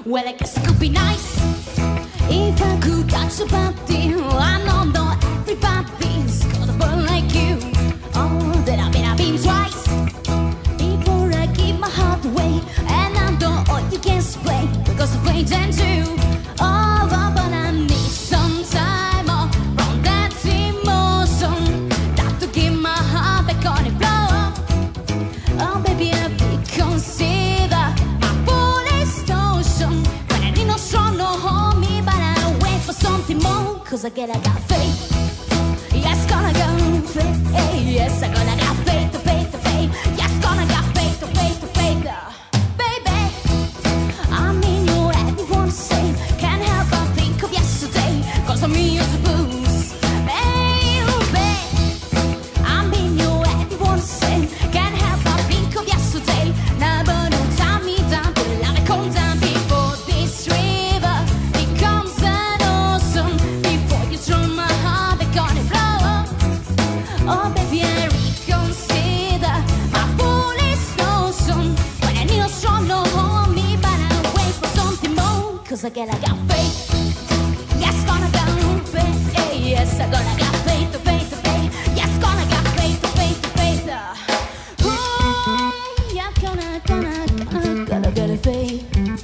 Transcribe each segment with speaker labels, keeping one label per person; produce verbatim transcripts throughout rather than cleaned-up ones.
Speaker 1: Well, I guess it could be nice if I could catch somebody. I know not everybody's gonna burn like you. Oh, that I've been, I've been twice before I give my heart away. And I know all you can play because I played them too. Oh, but I need some time off from that emotion. Got to give my heart back on it, blow up. Oh, baby, I reconsider my foolish notion. When I need no strong, no hold me, but I wait for something more. Cause I get, I got faith. Yes, gonna go faith. Yes, I'm gonna got faith, the faith, the faith. Yes, gonna got faith, the faith, the faith. Baby, I mean you everyone say. Can't help but think of yesterday. Cause I'm in your booze. Baby, I mean you everyone say. Can't help but think of yesterday. Never no time me down to let me calm down before this river becomes an ocean. Before you throw my heart back on it, blow up. Oh baby, I reconsider my foolish notion. When I need no strong, no hold me, but I wait for something more. Cause I get, I got faith. Yes, gonna go faith. Yes, I gonna got faith, the faith, the faith. Yes, gonna got faith, the faith, the faith. Ooh, yeah, gonna, gonna, gonna, gonna get a faith.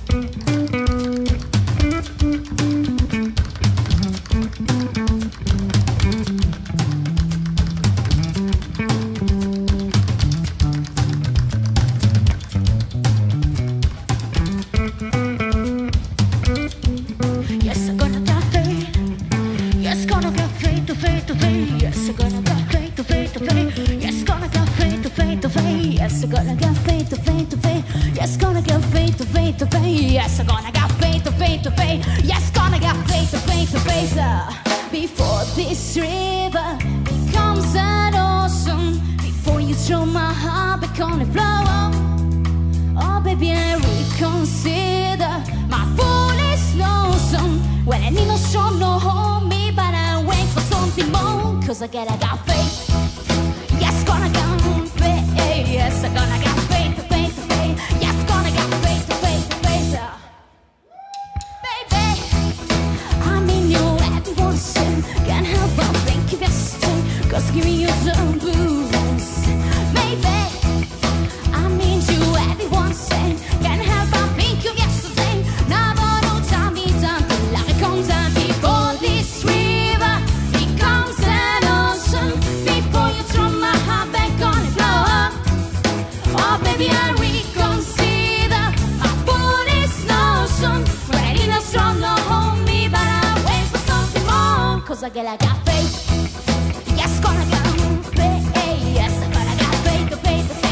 Speaker 1: Yes, I'm gonna get faith. Yes, gonna get faith, the faith, the faith. Yes, I'm gonna get faith, the faith, the faith. Yes, gonna get faith, the faith, the faith. Yes, I'm gonna get faith, the faith, the faith. Yes, gonna get faith, the faith, the faith. Yes, I'm gonna get faith, the faith, the faith. Yes, gonna get faith, the faith, the faith. Before this river becomes an ocean, before you throw my heart back on the floor. Oh baby, I reconsider my foolish notion. When I need no strong, no hold me, but I wait for something more. Cause I get, I got faith. Yes, gonna go faith. Yes, I'm gonna get faith, the faith, the faith. Yes, gonna get faith, the faith, the faith. Baby, I mean you everyone say. Can't help but think of yesterday. Cause give me your some booze. Maybe I mean you everyone say. Can't help but think of yesterday. Never no time me down till I come down before this river becomes an ocean. Before you throw my heart back on the floor. Oh baby, I reconsider my foolish notion. When I need no strong, no hold me, but I wait for something more. Cause I get, I got faith. Yes, gonna go faith. Yes, I'm gonna got faith, the faith, the faith.